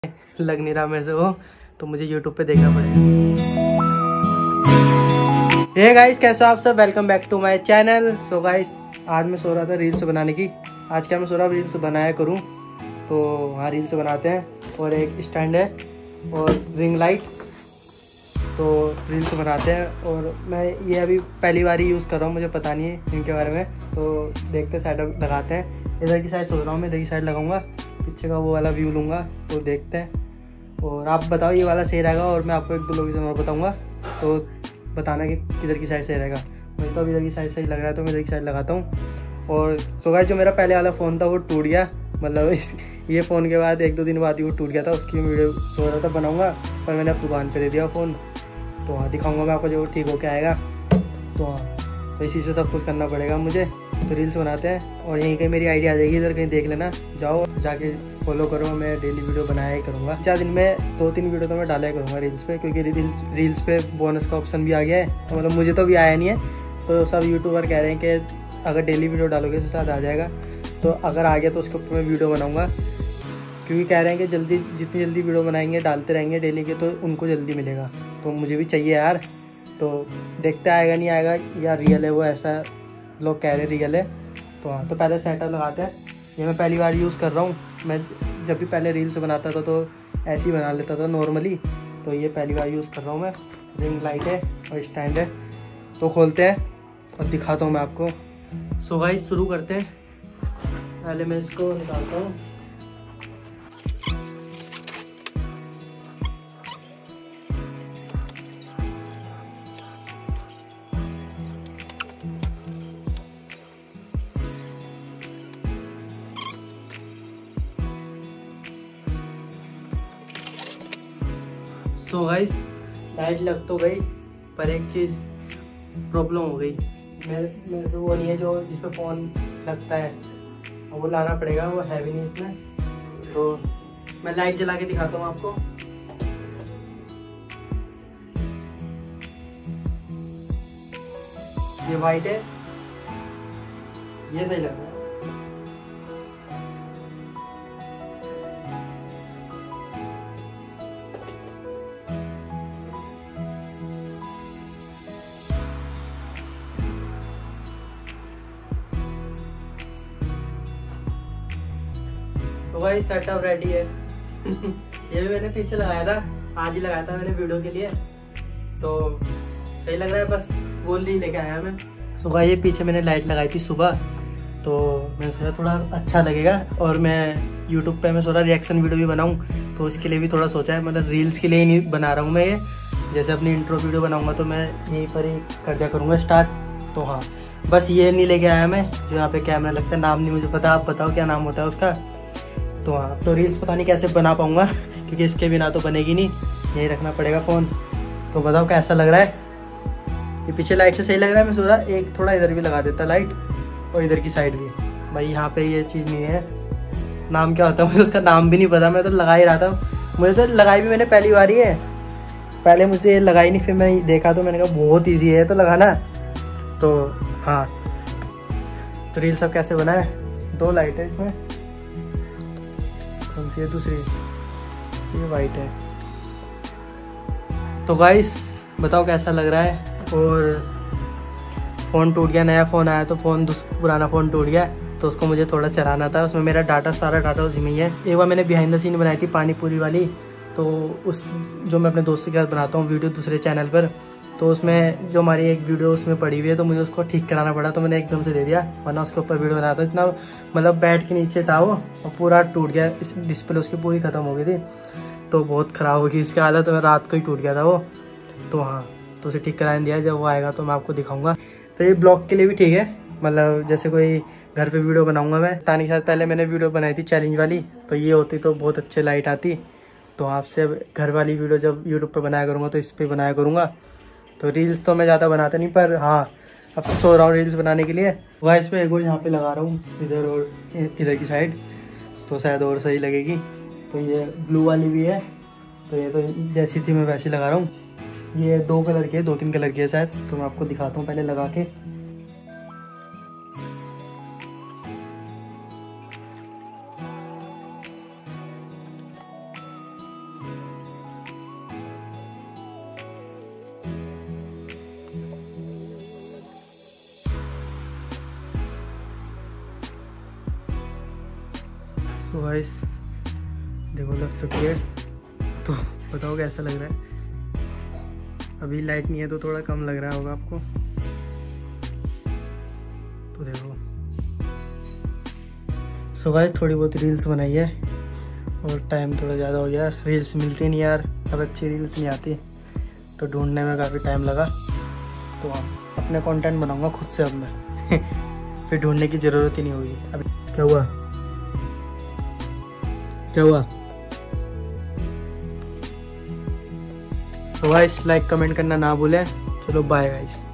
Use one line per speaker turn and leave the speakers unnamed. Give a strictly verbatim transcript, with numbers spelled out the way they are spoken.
लग नहीं रहा मेरे से वो, तो मुझे यूट्यूब पे देखना पड़ेगा। हे गाइस, कैसे हो आप सब? Welcome back to my channel. So guys, आज मैं सो रहा था रील्स बनाने की। आज क्या मैं सो रहा हूँ रील्स बनाया करूँ, तो हाँ रील्स बनाते हैं। और एक स्टैंड है और रिंग लाइट, तो रील्स बनाते हैं। और मैं ये अभी पहली बार ही यूज़ कर रहा हूँ, मुझे पता नहीं है इनके बारे में, तो देखते साइड लगाते हैं। इधर की साइड सोच रहा हूँ मैं, इधर की साइड लगाऊंगा, पीछे का वो वाला व्यू लूँगा, वो देखते हैं। और आप बताओ ये वाला सही रहेगा, और मैं आपको एक दो लोकेशन और बताऊँगा, तो बताना कि किधर की साइड सही रहेगा। मुझे तो अब इधर की साइड सही लग रहा है, तो मैं इधर की साइड लगाता हूँ। और सो गाइस, जो मेरा पहले वाला फ़ोन था वो टूट गया, मतलब इस ये फ़ोन के बाद एक दो दिन बाद ही वो टूट गया था। उसकी वीडियो सो रहा था बनाऊँगा, पर मैंने अब दुकान पर दे दिया फ़ोन। तो हाँ दिखाऊँगा मैं आपको जो ठीक होके आएगा। तो हाँ, तो इसी से सब कुछ करना पड़ेगा मुझे। तो रील्स बनाते हैं, और यहीं कहीं मेरी आईडी आ जाएगी, इधर कहीं देख लेना, जाओ जाके फॉलो करो। मैं डेली वीडियो बनाया ही करूँगा, चार दिन में दो तीन वीडियो तो मैं डाला ही करूँगा रील्स पे, क्योंकि रील्स रील्स पे बोनस का ऑप्शन भी आ गया है। तो मतलब मुझे तो भी आया नहीं है, तो सब यूट्यूबर कह रहे हैं कि अगर डेली वीडियो डालोगे तो शायद आ जाएगा। तो अगर आ गया तो उसके ऊपर मैं वीडियो बनाऊँगा, क्योंकि कह रहे हैं कि जल्दी जितनी जल्दी वीडियो बनाएंगे डालते रहेंगे डेली के, तो उनको जल्दी मिलेगा। तो मुझे भी चाहिए यार, तो देखते आएगा नहीं आएगा, या रियल है वो, ऐसा लोग कह रहे रियल है। तो हाँ, तो पहले सेटअप लगाते हैं। ये मैं पहली बार यूज़ कर रहा हूँ। मैं जब भी पहले रील्स बनाता था तो ऐसे ही बना लेता था नॉर्मली, तो ये पहली बार यूज़ कर रहा हूँ मैं। रिंग लाइट है और स्टैंड है, तो खोलते हैं और दिखाता हूँ मैं आपको। सो गाइस, शुरू करते हैं। पहले मैं इसको निकालता हूँ। सो गाइस, लाइट लग तो गई, पर एक चीज़ प्रॉब्लम हो गई। मेरे मेरे को वो नहीं है जो जिस पे फ़ोन लगता है, वो लाना पड़ेगा, वो है भी नहीं इसमें। तो मैं लाइट जला के दिखाता हूँ आपको। ये वाइट है, ये सही लग रहा है। तो भाई सेटअप रेडी है। ये भी मैंने पीछे लगाया था, आज ही लगाया था मैंने वीडियो के लिए, तो सही लग रहा है, बस गोल नहीं लेके आया मैं। सुबह ये पीछे मैंने लाइट लगाई थी सुबह, तो मैंने सोचा थोड़ा अच्छा लगेगा। और मैं यूट्यूब पे मैं सोचा रिएक्शन वीडियो भी बनाऊं, तो उसके लिए भी थोड़ा सोचा है, मतलब रील्स के लिए ही नहीं बना रहा हूँ मैं ये। जैसे अपनी इंट्रो वीडियो बनाऊंगा तो मैं यहीं पर ही कर दिया करूँगा स्टार्ट। तो हाँ, बस ये नहीं लेके आया मैं, जो यहाँ पे कैमरा लगता है, नाम नहीं मुझे पता, आप बताओ क्या नाम होता है उसका। तो हाँ, तो रील्स पता नहीं कैसे बना पाऊँगा, क्योंकि इसके बिना तो बनेगी नहीं, यही रखना पड़ेगा फ़ोन। तो बताओ कैसा लग रहा है। ये पीछे लाइट से सही लग रहा है। मैं सोच रहा एक थोड़ा इधर भी लगा देता लाइट, और इधर की साइड भी। भाई यहाँ पे ये चीज़ नहीं है, नाम क्या होता है मुझे उसका नाम भी नहीं पता। मैं तो लगा ही रहा था, मुझे तो लगाई भी मैंने पहली बार ही है, पहले मुझे लगाई नहीं, फिर मैं देखा तो मैंने कहा बहुत ईजी है तो लगाना। तो हाँ, तो रील सब कैसे बना है। दो लाइट है इसमें, कौन सी है दूसरी, ये वाइट है। तो गाइस बताओ कैसा लग रहा है। और फ़ोन टूट गया, नया फ़ोन आया तो फ़ोन पुराना फ़ोन टूट गया, तो उसको मुझे थोड़ा चलाना था। उसमें मेरा डाटा सारा डाटा उसी में ही है। एक बार मैंने बिहाइंड द सीन बनाई थी पानी पूरी वाली, तो उस जो मैं अपने दोस्त के साथ बनाता हूँ वीडियो दूसरे चैनल पर, तो उसमें जो हमारी एक वीडियो उसमें पड़ी हुई है, तो मुझे उसको ठीक कराना पड़ा, तो मैंने एकदम से दे दिया, वरना उसके ऊपर वीडियो बनाता इतना, मतलब बैठ के नीचे था वो, और पूरा टूट गया। इस डिस्प्ले उसकी पूरी ख़त्म हो गई थी, तो बहुत ख़राब हो गई इसकी हालत। तो रात को ही टूट गया था वो। तो हाँ, तो उसे ठीक कराने दिया, जब वो आएगा तो मैं आपको दिखाऊंगा। तो ये ब्लॉग के लिए भी ठीक है, मतलब जैसे कोई घर पे वीडियो बनाऊंगा मैं। तानी के साथ पहले मैंने वीडियो बनाई थी चैलेंज वाली, तो ये होती तो बहुत अच्छे लाइट आती। तो आपसे घर वाली वीडियो जब यूट्यूब पे बनाया करूँगा तो इस पर बनाया करूँगा। तो रील्स तो मैं ज़्यादा बनाता नहीं, पर हाँ अब तो सो रहा हूँ रील्स बनाने के लिए। वॉइस पे एक और यहाँ पे लगा रहा हूँ, इधर और इधर की साइड, तो शायद और सही लगेगी। तो ये ब्लू वाली भी है, तो ये तो जैसी थी मैं वैसी लगा रहा हूँ। ये दो कलर की है, दो तीन कलर की है शायद, तो मैं आपको दिखाता हूँ पहले लगा के। सो गाइस देखो लग सकती है, तो बताओ कैसा लग रहा है। अभी लाइट नहीं है तो थोड़ा कम लग रहा होगा आपको। तो देखो सो गाइस थोड़ी बहुत रील्स बनाई है और टाइम थोड़ा ज़्यादा हो गया। रील्स मिलती नहीं यार, अब अच्छी रील्स नहीं आती, तो ढूंढने में काफ़ी टाइम लगा। तो अपने कंटेंट बनाऊंगा खुद से अब मैं फिर ढूंढने की ज़रूरत ही नहीं होगी। अब क्या हुआ क्या हुआ तो गाइस लाइक कमेंट करना ना भूलें। चलो बाय गाइस।